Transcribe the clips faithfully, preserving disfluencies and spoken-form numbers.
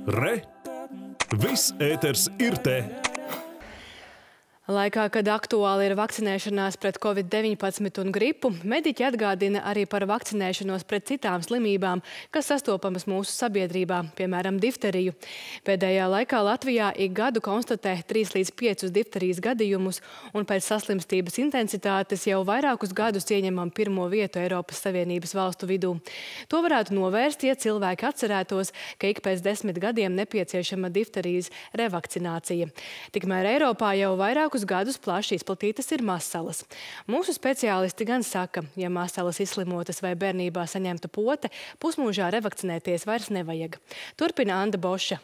Re! Viss ēters ir te! Laikā, kad aktuāli ir vakcinēšanās pret covid deviņpadsmit un gripu, mediķi atgādina arī par vakcinēšanos pret citām slimībām, kas sastopamas mūsu sabiedrībā, piemēram, difteriju. Pēdējā laikā Latvijā ik gadu konstatē trīs līdz piecus difterijas gadījumus, un pēc saslimstības intensitātes jau vairākus gadus ieņemam pirmo vietu Eiropas Savienības valstu vidū. To varētu novērst, ja cilvēki atcerētos, ka ik pēc desmit gadiem nepieciešama difterijas revakcinācija. Tikmēr Eiropā jau vairākus gadus plaši izplatītas ir masalas. Mūsu speciālisti gan saka, ja masalas izslimotas vai bērnībā saņemta pote, pusmūžā revakcinēties vairs nevajag. Turpina Anda Boša.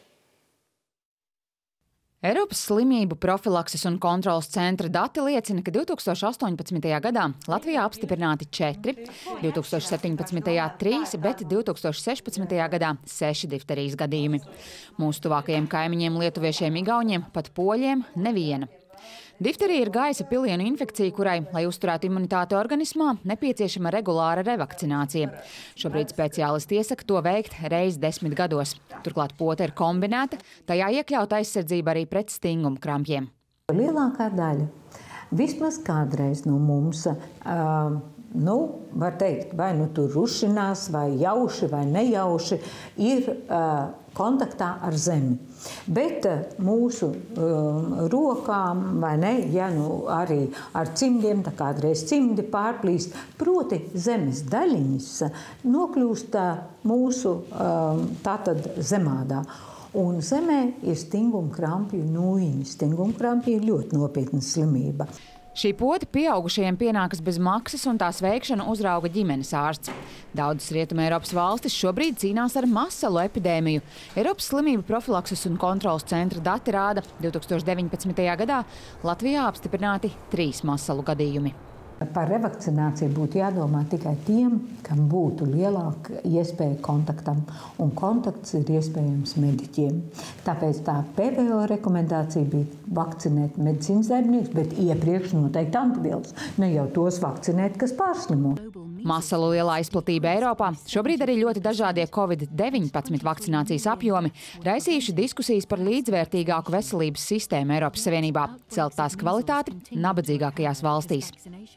Eiropas slimību profilakses un kontrolas centra dati liecina, ka divtūkstoš astoņpadsmitajā gadā Latvijā apstiprināti četri, divtūkstoš septiņpadsmitajā trīs, bet divtūkstoš sešpadsmitajā gadā seši difterijas gadījumi. Mūsu tuvākajiem kaimiņiem lietuviešiem igauņiem, pat poļiem, neviena. Difterija ir gaisa pilienu infekcija, kurai, lai uzturētu imunitāti organismā, nepieciešama regulāra revakcinācija. Šobrīd speciālisti iesaka to veikt reizi desmit gados. Turklāt pote ir kombinēta, tajā iekļauta aizsardzība arī pret stingumu krampjiem. Lielākā daļa, vismaz kādreiz no mums, uh, nu, var teikt, vai nu tur rušinās, vai jauši, vai nejauši, ir uh, kontaktā ar zemi. Bet uh, mūsu uh, rokām, vai ne, ja nu arī ar cimdiem, tā kādreiz cimdi pārplīst, proti zemes daļiņas nokļūst uh, mūsu uh, tātad zemādā. Un zemē ir stinguma krampju nūjiņi. Stinguma krampji ir ļoti nopietna slimība. Šī pote pieaugušajiem pienākas bez maksas, un tās veikšanu uzrauga ģimenes ārsts. Daudzas Rietuma Eiropas valstis šobrīd cīnās ar masalu epidēmiju. Eiropas slimību profilakses un kontrolas centra dati rāda, divtūkstoš deviņpadsmitajā gadā Latvijā apstiprināti trīs masalu gadījumi. Par revakcināciju būtu jādomā tikai tiem, kam būtu lielāka iespēja kontaktam, un kontakts ir iespējams mediķiem. Tāpēc tā P V O rekomendācija bija vakcinēt medicīnas darbiniekus, bet iepriekš noteikti antivielus, ne jau tos vakcinēt, kas pārslimo. Masalu lielā izplatība Eiropā, šobrīd arī ļoti dažādie covid deviņpadsmit vakcinācijas apjomi, raisījuši diskusijas par līdzvērtīgāku veselības sistēmu Eiropas Savienībā, celt tās kvalitāti nabadzīgākajās valstīs.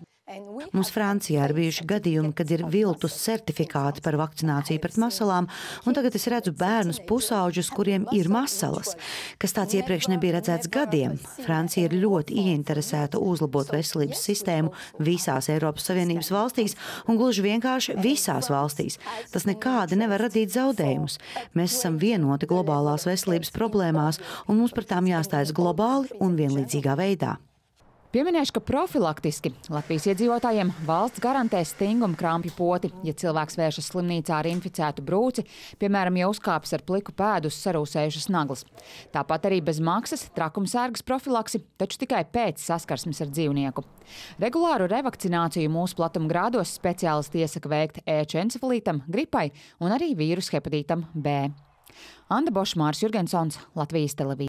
Mums Francijā ir bijuši gadījumi, kad ir viltus certifikāti par vakcināciju pret masalām, un tagad es redzu bērnus pusauģus, kuriem ir masalas, kas tāds iepriekš nebija redzēts gadiem. Francija ir ļoti ieinteresēta uzlabot veselības sistēmu visās Eiropas Savienības valstīs un gluži vienkārši visās valstīs. Tas nekādi nevar radīt zaudējumus. Mēs esam vienoti globālās veselības problēmās, un mums par tām jāstājas globāli un vienlīdzīgā veidā. Pieminēšu, ka profilaktiski Latvijas iedzīvotājiem valsts garantē stinguma krampju poti, ja cilvēks vēršas slimnīcā ar inficētu brūci, piemēram, ja uzkāpis ar pliku pēdu uz sarūsējušas naglas. Tāpat arī bez maksas trakumsērgas profilaksi, taču tikai pēc saskarsmes ar dzīvnieku. Regulāru revakcināciju mūsu platuma grādos speciālisti iesaka veikt ēču encefalītam, gripai un arī vīrusu hepatītam B. Anda Boša, Māris Jurgensons, Latvijas televīzija.